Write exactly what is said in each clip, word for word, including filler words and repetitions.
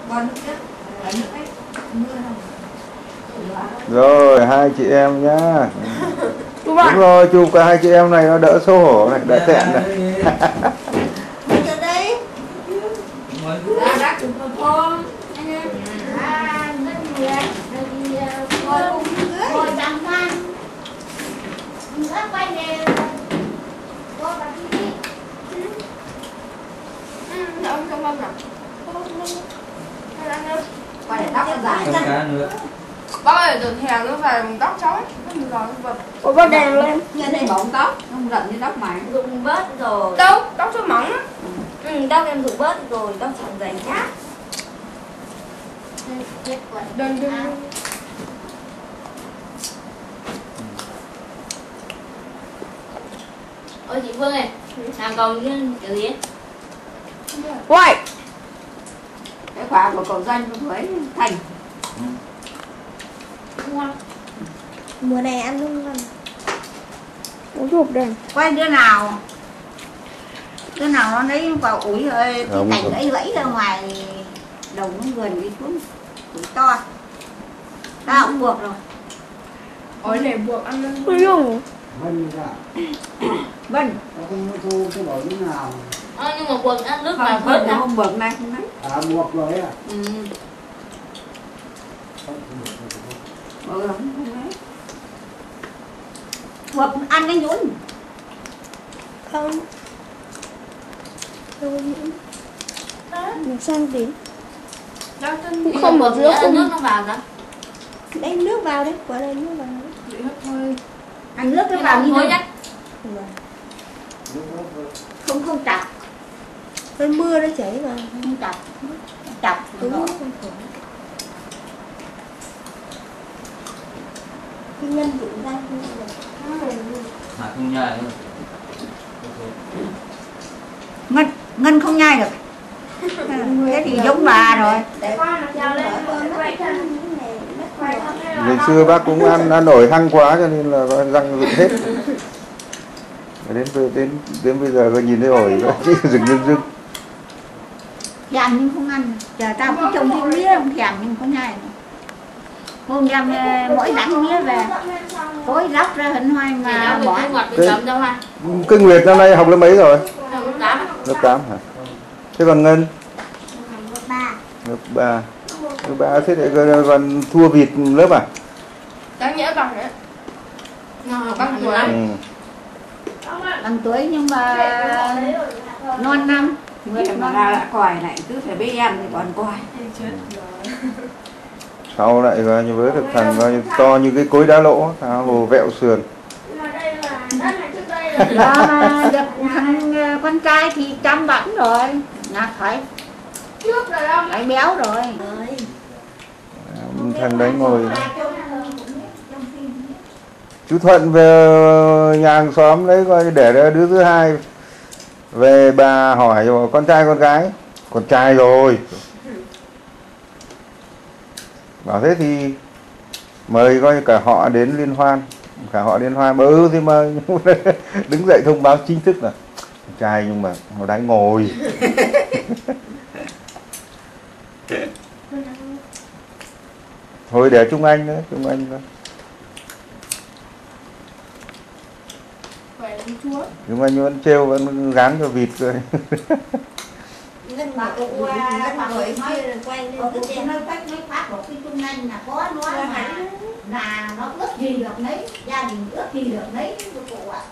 Rồi hai chị em nhá. Đúng rồi, chụp cả hai chị em này nó đỡ xấu hổ này, đỡ tẹn này. Bác ơi, từ hè nó về tóc cháu. Ủa bớt đèn lên. Nghe đây bọng tóc, không rận như tóc mày. Dùng bớt rồi. Đâu, tóc cho mỏng á. Ừ, tóc em dùng bớt rồi, tóc chẳng dày nhá. Đừng đừng. Ôi chị Phương ơi, làm cầu như kiểu gì ấy? Quay. Cái khóa của cậu Doanh với Thành. Mùa này ăn không ngon. Uống chụp đây. Quay đứa nào? Đứa nào nó lấy vào ủi rồi cái cảnh ấy gãy ra ngoài đầu nó vườn đi xuống. Ủi to. Tao cũng buộc rồi. Ôi để buộc ăn lên. Ui dồi. Vân ra. Vân. Nó không thu cái bảo như nào. Ờ, nhưng mà buộc ăn nước vào Vân bớt là ra. không buộc này không đấy. À buộc rồi à. Ừ. Ừ, không đấy. Buộc ăn cái nhún. Không. Không nhún. Nó sang tí. Cũng không buộc nữa, ăn nước nó vào ra. Đem nước vào đấy, quả đây nước vào đấy. Vậy hết thôi. Ăn nước nó vào như thôi thế. chắc. Không không chặt. Hơi mưa nó chảy vào. Không chặt. Chặt Đúng đúng. không? Cái nhân dụng ra không được. Mà không nhai nữa. Ngân, Ngân không nhai được. Thế thì giống bà rồi. Ngày xưa bác cũng ăn ăn ổi hăng quá cho nên là răng rụng hết. Đến đến đến bây giờ có nhìn thấy ổi chỉ rừng rừng rừng. Thèm nhưng không ăn. Giờ tao cứ trông thấy mía không thèm nhưng không nhai. Hôm em mỗi đánh mía về tối lóc ra hẳn hoài mà bỏ. Cái, cái Nguyệt năm nay học lớp mấy rồi? Lớp tám. Lớp tám hả? Thế còn Ngân? Lớp ba. Lớp ba. Lớp ba thế lại còn thua vịt lớp à? Đáng nhẽ bằng đấy. Bằng tuổi. Ừ. Bằng tuổi nhưng mà non năm. Người mà ra lại còi này cứ phải với em thì còn còi. Sau lại coi như với được thằng coi như to như cái cối đá lỗ, thằng hồ vẹo sườn. Đó, được thằng con trai thì chăm bẵng rồi, là phải phải béo rồi. Thằng đấy ngồi. Chú Thuận về nhà hàng xóm đấy coi để đứa thứ hai về, bà hỏi rồi con trai con gái, con trai rồi. Bảo thế thì mời coi cả họ đến liên hoan, cả họ liên hoan, ừ thì mời. Đứng dậy thông báo chính thức là con trai nhưng mà nó đánh ngồi. Thôi để Trung Anh nữa, Trung Anh nữa. Trung Anh vẫn trêu, vẫn gán cho vịt rồi. Mà cụ mà người nói quay lên cụ sẽ nói cách nói pháp của cái Trung Anh là có nói mà là nó ước gì được nấy, gia đình ước gì được nấy của cụ ạ.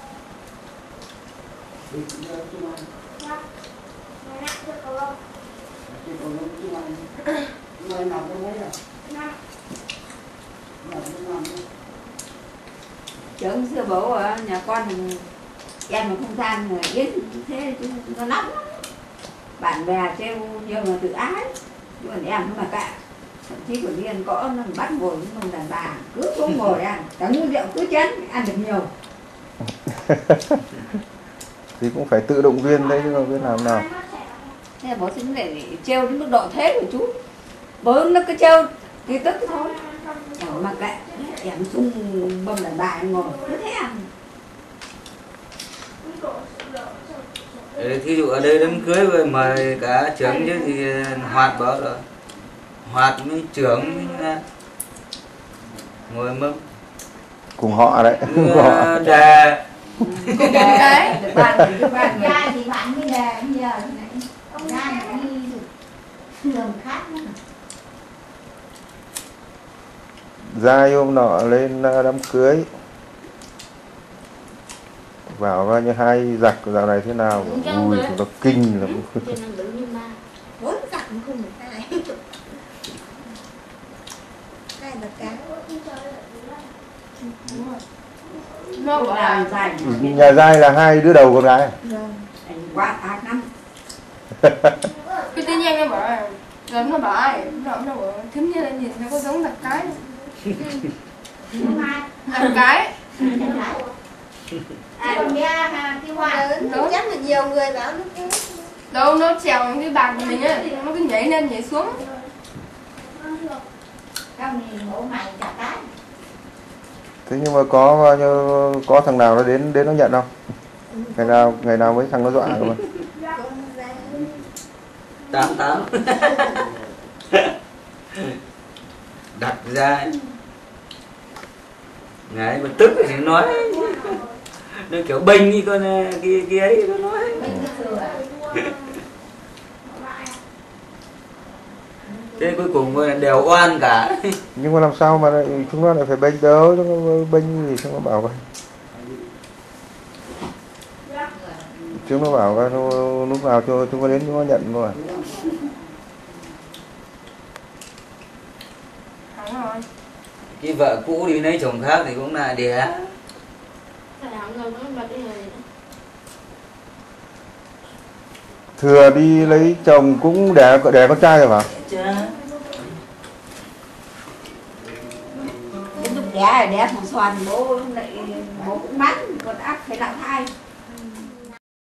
Chớn xưa bố ở nhà con thì em mà không than người yến thế chứ nó nóng lắm. Bạn bè treo nhiều mà tự ái, chứ còn em nó mà cả thậm chí còn điên có nó bắt ngồi với ông đàn bà cứ xuống ngồi ăn cả nguyên rượu cứ chén ăn được nhiều. Thì cũng phải tự động viên đấy chứ không biết làm nào. Thế bố xin để treo đến mức độ thế của chú, bố nó cứ treo thì tức thôi. Em mặc kệ em xuống bông đàn bà em ngồi cứ thế ăn. Thí dụ ở đây đám cưới rồi mời cả trưởng chứ thì Hoạt bảo rồi. Hoạt với trưởng với ngồi mâm. Cùng họ đấy. Cùng họ. Đà. Cùng cái. Bạn thì bạn Ra thì bạn mới đề bây giờ này. Ông ra thì đi đường khác nữa. Giai hôm nọ lên đám cưới bảo bao nhiêu hai giặc dạo này thế nào, ui nó kinh lắm. Bốn giặc cũng không được hai. Hai là cá. Nó bảo là dài Nhà Giai là hai đứa đầu con gái. Vâng. quá ác lắm. cái tin nhanh nó bảo là giống nó bảo ai nó nó bảo thím như là nhìn nó có giống giặc cái giặc cái À, còn nghe ha, cái hoa Lớn thì chắc là nhiều người bảo nó cái đâu nó trèo cái bạc của mình á nó cứ nhảy lên nhảy xuống. không thì ngủ mày chả cái. Thế nhưng mà có bao nhiêu, có thằng nào nó đến đến nó nhận không? Ngày nào ngày nào mấy thằng nó dọa không? con ra. Tám tám. Đặt ra ngày mà tức thì nói nó kiểu bênh như con kia kia ấy nó nói. Thế cuối cùng đều oan cả. Nhưng mà làm sao mà lại, chúng nó lại phải bênh đâu, chúng nó bênh gì chúng nó bảo vậy. Chúng nó bảo coi lúc nào cho chúng nó đến chúng nó nhận rồi. Đúng rồi. Cái vợ cũ đi lấy chồng khác thì cũng là đẻ. Thừa đi lấy chồng cũng đẻ đẻ con trai rồi hả? Đến lúc đẻ đẻ thằng Soàn bố lại bố cũng bắn còn ác phải đạo thai.